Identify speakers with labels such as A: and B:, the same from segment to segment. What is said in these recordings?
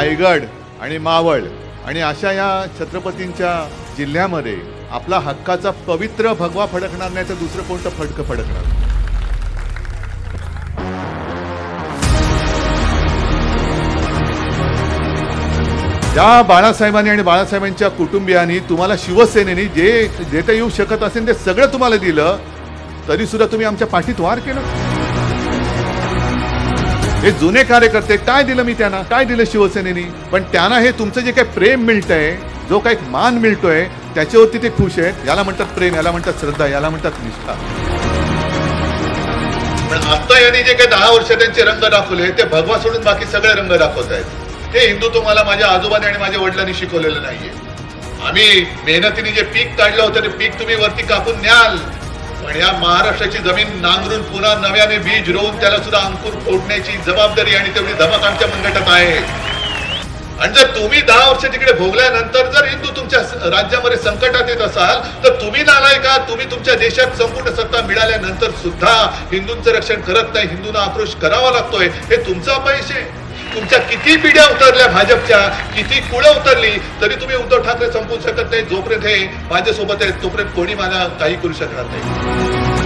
A: रायगड आणि मावळ आणि अशा या छत्रपतींच्या जिल्ह्यामध्ये आपला हक्काचा पवित्र भगवा फडकणार नाही तर दुसरं कोणतं फडकं फडकणार? ज्या बाळासाहेबांनी आणि बाळासाहेबांच्या कुटुंबियांनी तुम्हाला शिवसेनेने जे देता येऊ शकत असेल ते सगळं तुम्हाला दिलं, तरी सुद्धा तुम्ही आमच्या पाठीत वार केलं. हे जुने कार्यकर्ते, काय दिलं मी त्यांना, काय दिलं शिवसेनेनी? पण त्यांना हे तुमचं जे काही प्रेम मिळतंय, जो काही मान मिळतोय, त्याच्यावरती ते खुश आहेत. याला म्हणतात प्रेम, याला म्हणतात श्रद्धा, याला म्हणतात निष्ठा. पण आता यांनी जे काही 10 वर्ष त्यांचे रंग दाखवले ते भगवा सोडून बाकी सगळे रंग दाखवत आहेत. हे हिंदुत्व मला माझ्या आजोबाने आणि माझ्या वडिलांनी शिकवलेलं नाहीये. आम्ही मेहनतीने जे पीक काढलं होतं ते पीक तुम्ही वरती कापून न्याल, पण या महाराष्ट्राची जमीन नांगरून पुन्हा नव्याने बीज रोवून त्याला सुद्धा अंकुर फोडण्याची जबाबदारी आणि तेवढी धमक आमच्या मनगटात आहे. आणि जर तुम्ही 10 वर्ष तिकडे भोगल्यानंतर जर हिंदू तुमच्या राज्यामध्ये संकटात येत असाल तर तुम्ही नालाय का? तुम्ही तुमच्या देशात संपूर्ण सत्ता मिळाल्यानंतर सुद्धा हिंदूंचं रक्षण करत नाही, हिंदूंना आक्रोश करावा लागतोय. हे तुमचा अपयश आहे. तुमच्या किती पिढ्या उतरल्या, भाजपच्या किती कुळं उतरली, तरी तुम्ही उद्धव ठाकरे संपवू शकत नाही. जोपर्यंत हे माझ्यासोबत आहे तोपर्यंत कोणी मला काही करू शकणार नाही.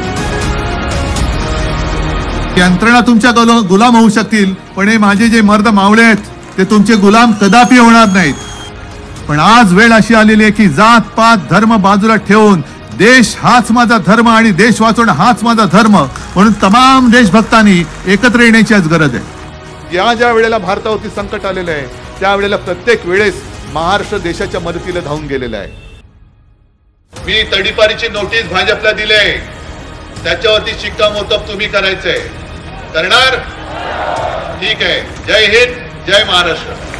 A: यंत्रणा तुमच्या गुलाम होऊ शकतील, पण हे माझे जे मर्द मावळे आहेत ते तुमचे गुलाम कदापि होणार नाहीत. पण आज वेळ अशी आलेली आहे की जात पात धर्म बाजूला ठेवून देश हाच माझा धर्म आणि देश वाचवणं हाच माझा धर्म म्हणून तमाम देशभक्तांनी एकत्र येण्याची आज गरज आहे. ज्या वेळेला भारतावरती संकट आलेलं आहे त्यावेळेला प्रत्येक वेळेस महाराष्ट्र देशाच्या मदतीला धावून गेलेला आहे. मी तडीपारीची नोटीस भाजपला दिली, त्याच्यावरती शिक्कामोर्तब तुम्ही करायचंय. करणार? ठीक आहे. जय हिंद, जय महाराष्ट्र.